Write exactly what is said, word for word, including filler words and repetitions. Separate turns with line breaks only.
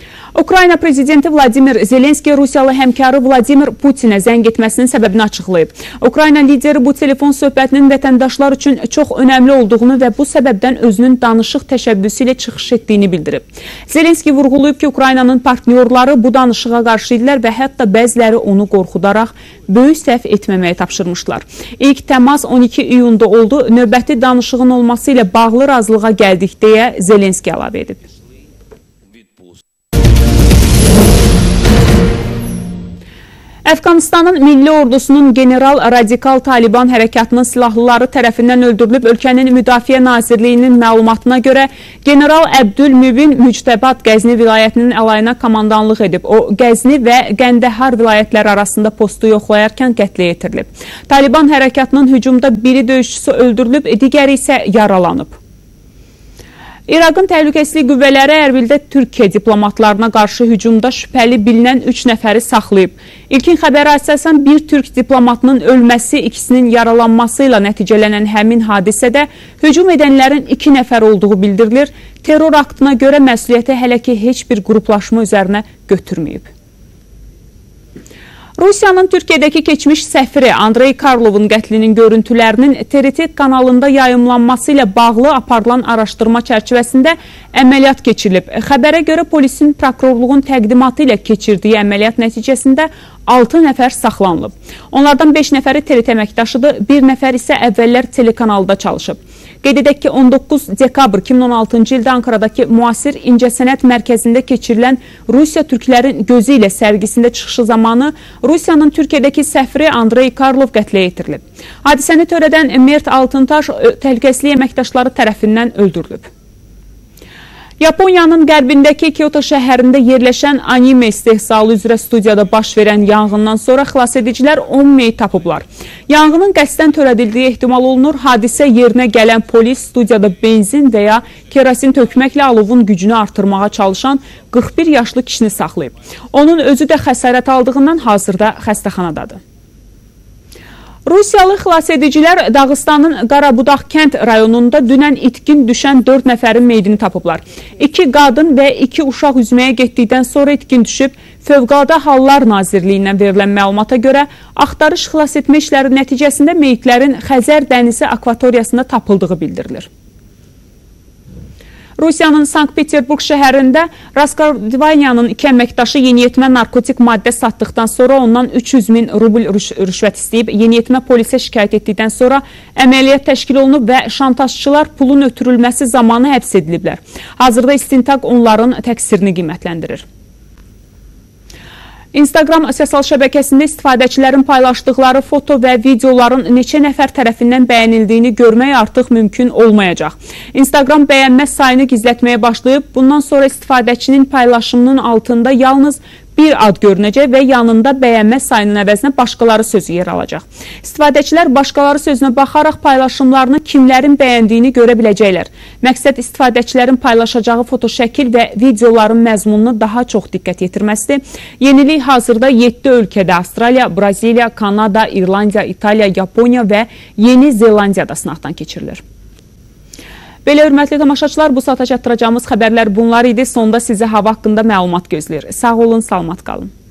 Ukrayna prezidenti Vladimir Zelenski Rusiyalı həmkarı Vladimir Putinə zəng etməsinin səbəbini açıqlayıb. Ukrayna lideri bu telefon söhbətinin vətəndaşlar üçün çox önəmli olduğunu və bu səbəbdən özünün danışıq təşəbbüsü ilə çıxış etdiyini bildirib. Zelenski vurğulayıb ki, Ukraynanın partnyorları bu danışığa qarşı idilər və hətta bəziləri onu qorxudaraq böyük səhv etməməyə tapşırmışlar. İlk təmas on iki iyunda oldu. Növbəti danışığın olması ilə bağlı razılığa gəldik deyə Zelenski əlavə edib. Əfqanistanın milli ordusunun general radikal Taliban hərəkatının silahlıları tərəfindən öldürülüb. Ölkənin Müdafiə Nazirliyinin məlumatına görə General Əbdülmübin Müctəbat Qəzni vilayətinin əlayına komandanlıq edib. O, Qəzni və Qəndəhar vilayətləri arasında postu yoxlayarkən qətlə yetirilib. Taliban hərəkatının hücumda biri döyüşçüsü öldürülüb, digəri isə yaralanıb. İraqın təhlükəsizlik qüvvələri Ərbildə Türkiyə diplomatlarına qarşı hücumda şübhəli bilinən üç nəfəri saxlayıb. İlkin xəbərə əsasən bir türk diplomatının ölməsi, ikisinin yaralanması ilə nəticələnən həmin hadisədə hücum edənlərin iki nəfər olduğu bildirilir. Terror aktına görə məsuliyyəti hələ ki heç bir qruplaşma üzərinə götürməyib. Rusiyanın Türkiyədəki keçmiş səfiri Andrey Karlovun qətlinin görüntülərinin T R T kanalında yayımlanması ilə bağlı aparılan araşdırma çərçivəsində əməliyyat keçirilib. Xəbərə görə polisin prokurorluğun təqdimatı ilə keçirdiyi əməliyyat nəticəsində altı nəfər saxlanılıb. Onlardan beş nəfəri T R T əməkdaşıdır, bir nəfər isə əvvəllər telekanalda çalışıb. Qeyd edək ki, on doqquz dekabr iki min on altıncı ildə Ankaradakı müasir İncəsənət mərkəzində keçirilən Rusiya Türklərin gözü ilə sərgisində çıxışı zamanı Rusiyanın Türkiyədəki səfiri Andrey Karlov qətlə yetirilib. Hadisəni törədən Mert Altıntaş təhlükəsizlik əməkdaşları tərəfindən öldürülüb. Yaponiyanın qərbindəki Kyoto şəhərində yerləşən anime istehsalı üzrə studiyada baş verən yanğından sonra xilasedicilər on meyit tapıblar. Yanğının qəsdən törədildiyi ehtimal olunur. Hadisə yerinə gələn polis studiyada benzin və ya kerosin tökməklə alovun gücünü artırmağa çalışan qırx bir yaşlı kişini saxlayıb. Onun özü də xəsarət aldığından hazırda xəstəxanadadır. Rusiyalı xilasedicilər Dağıstanın Qarabudaq kənd rayonunda dünən itkin düşən dörd nəfərin meydini tapıblar. İki qadın və iki uşaq üzməyə getdikdən sonra itkin düşüb. Fövqəladə Hallar Nazirliyindən verilən məlumata görə axtarış xilas etmə işləri nəticəsində meydlərin Xəzər dənizi akvatoriyasında tapıldığı bildirilir. Rusiyanın Sankt-Peterburg şəhərində Raskovdvanyanın iki əməkdaşı yeniyetmə narkotik maddə satdıqdan sonra ondan üç yüz min rubl rüşvət istəyib. Yeniyetmə polisə şikayət etdikdən sonra əməliyyat təşkil olunub və şantajçılar pulun ötürülməsi zamanı həbs ediliblər. Hazırda istintaq onların təqsirini qiymətləndirir. Instagram sosial şəbəkəsində istifadəçilərin paylaşdıqları foto və videoların neçə nəfər tərəfindən bəyənildiyini görmək artıq mümkün olmayacaq. Instagram bəyənmə sayını gizlətməyə başlayıb. Bundan sonra istifadəçinin paylaşımının altında yalnız bir ad görünəcək və yanında bəyənmə sayının əvəzinə başqaları sözü yer alacaq. İstifadəçilər başqaları sözünə baxaraq paylaşımlarını kimlərin bəyəndiyini görə biləcəklər. Məqsəd istifadəçilərin paylaşacağı fotoşəkil və videoların məzmununu daha çox diqqət yetirməsidir. Yenilik hazırda yeddi ölkədə Avstraliya, Braziliya, Kanada, İrlandiya, İtaliya, Yaponiya və Yeni Zelandiyada sınaqdan keçirilir. Belə hörmətli tamaşaçılar, bu saata çatdıracağımız xəbərlər bunlar idi. Sonda sizi hava haqqında məlumat gözləyir. Sağ olun, salamat qalın.